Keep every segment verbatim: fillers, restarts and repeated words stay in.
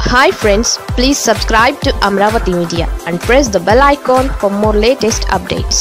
Hi friends, please subscribe to Amaravathi Media and press the bell icon for more latest updates.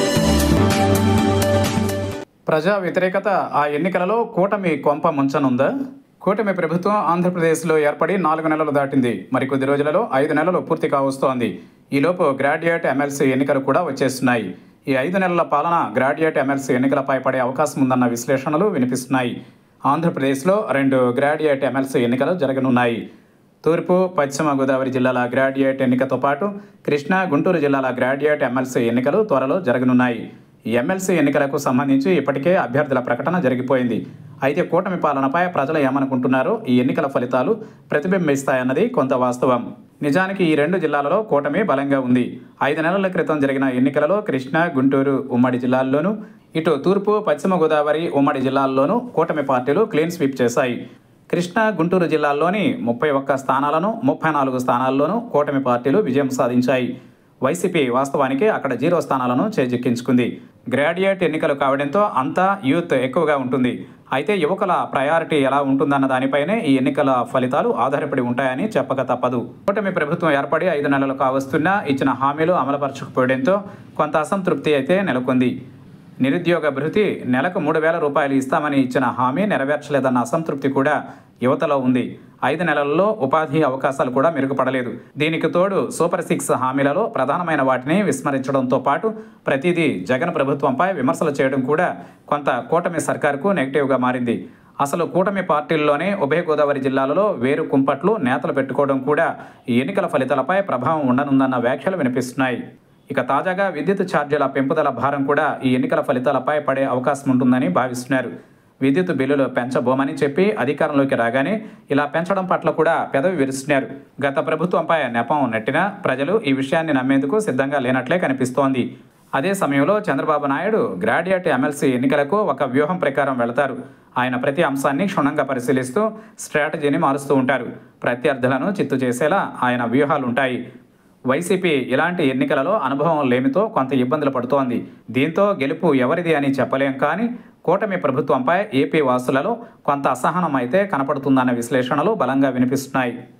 ప్రజా వ్యతిరేకత ఆ ఎన్నికలలో కూటమి కొంప ముంచనుందా? కూటమి ప్రభుత్వం ఆంధ్రప్రదేశ్లో ఏర్పడి నాలుగు నెలలు దాటింది. మరికొద్ది రోజులలో ఐదు నెలలు పూర్తి కావస్తోంది. ఈలోపు గ్రాడ్యుయేట్ ఎమ్మెల్సీ ఎన్నికలు కూడా వచ్చేస్తున్నాయి. ఈ ఐదు నెలల పాలన గ్రాడ్యుయేట్ ఎమ్మెల్సీ ఎన్నికలపై పడే అవకాశం ఉందన్న విశ్లేషణలు వినిపిస్తున్నాయి. ఆంధ్రప్రదేశ్లో రెండు గ్రాడ్యుయేట్ ఎమ్మెల్సీ ఎన్నికలు జరగనున్నాయి. తూర్పు పశ్చిమ గోదావరి జిల్లాల గ్రాడ్యుయేట్ ఎన్నికతో పాటు కృష్ణా గుంటూరు జిల్లాల గ్రాడ్యుయేట్ ఎమ్మెల్సీ ఎన్నికలు త్వరలో జరగనున్నాయి. ఈ ఎమ్మెల్సీ ఎన్నికలకు సంబంధించి ఇప్పటికే అభ్యర్థుల ప్రకటన జరిగిపోయింది. అయితే కూటమి పాలనపై ప్రజలు ఏమనుకుంటున్నారో ఈ ఎన్నికల ఫలితాలు ప్రతిబింబిస్తాయన్నది కొంత వాస్తవం. నిజానికి ఈ రెండు జిల్లాలలో కూటమి బలంగా ఉంది. ఐదు నెలల క్రితం జరిగిన ఎన్నికలలో కృష్ణా గుంటూరు ఉమ్మడి జిల్లాల్లోనూ, ఇటు తూర్పు పశ్చిమ గోదావరి ఉమ్మడి జిల్లాల్లోనూ కూటమి పార్టీలు క్లీన్ స్వీప్ చేశాయి. కృష్ణా గుంటూరు జిల్లాల్లోని ముప్పై ఒక్క స్థానాలను ముప్పై నాలుగు స్థానాల్లోనూ కూటమి పార్టీలు విజయం సాధించాయి. వైసీపీ వాస్తవానికి అక్కడ జీరో స్థానాలను చేజిక్కించుకుంది. గ్రాడ్యుయేట్ ఎన్నికలు కావడంతో అంతా యూత్ ఎక్కువగా ఉంటుంది. అయితే యువకుల ప్రయారిటీ ఎలా ఉంటుందన్న దానిపైనే ఈ ఎన్నికల ఫలితాలు ఆధారపడి ఉంటాయని చెప్పక తప్పదు. కూటమి ప్రభుత్వం ఏర్పడి ఐదు నెలలు కావస్తున్నా ఇచ్చిన హామీలు అమలుపరచకపోవడంతో కొంత అసంతృప్తి అయితే నెలకొంది. నిరుద్యోగ భృతి నెలకు మూడు వేల రూపాయలు ఇస్తామని ఇచ్చిన హామీ నెరవేర్చలేదన్న అసంతృప్తి కూడా యువతలో ఉంది. ఐదు నెలల్లో ఉపాధి అవకాశాలు కూడా మెరుగుపడలేదు. దీనికి తోడు సూపర్ సిక్స్ హామీలలో ప్రధానమైన వాటిని విస్మరించడంతో పాటు ప్రతిదీ జగన్ ప్రభుత్వంపై విమర్శలు చేయడం కూడా కొంత కూటమి సర్కారుకు నెగిటివ్గా మారింది. అసలు కూటమి పార్టీల్లోనే ఉభయ గోదావరి జిల్లాలలో వేరు కుంపట్లు నేతలు పెట్టుకోవడం కూడా ఈ ఎన్నికల ఫలితాలపై ప్రభావం ఉండనుందన్న వ్యాఖ్యలు వినిపిస్తున్నాయి. ఇక తాజాగా విద్యుత్ ఛార్జీల పెంపుదల భారం కూడా ఈ ఎన్నికల ఫలితాలపై పడే అవకాశం ఉంటుందని భావిస్తున్నారు. విద్యుత్ బిల్లులు పెంచబోమని చెప్పి అధికారంలోకి రాగానే ఇలా పెంచడం పట్ల కూడా పెదవి విరుస్తున్నారు. గత ప్రభుత్వంపై నెపం నెట్టినా ప్రజలు ఈ విషయాన్ని నమ్మేందుకు సిద్ధంగా లేనట్లే కనిపిస్తోంది. అదే సమయంలో చంద్రబాబు నాయుడు గ్రాడ్యుయేట్ ఎమ్మెల్సీ ఎన్నికలకు ఒక వ్యూహం ప్రకారం వెళతారు. ఆయన ప్రతి అంశాన్ని క్షుణ్ణంగా పరిశీలిస్తూ స్ట్రాటజీని మారుస్తూ ఉంటారు. ప్రత్యర్థులను చిత్తు చేసేలా ఆయన వ్యూహాలుంటాయి. వైసీపీ ఇలాంటి ఎన్నికలలో అనుభవం లేమితో కొంత ఇబ్బందులు పడుతోంది. దీంతో గెలుపు ఎవరిది అని చెప్పలేం. కానీ కూటమి ప్రభుత్వంపై ఏపీ వాసులలో కొంత అసహనం అయితే కనపడుతుందన్న విశ్లేషణలు బలంగా వినిపిస్తున్నాయి.